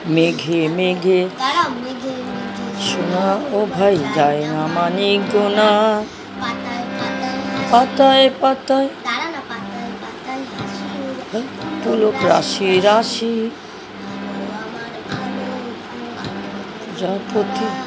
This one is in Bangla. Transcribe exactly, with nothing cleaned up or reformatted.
মেঘে মেঘে শোনা ও ভাই যায় না মানিক গোনা, পাতায় পাতায় পুলক রাশি রাশি প্রজাপতি।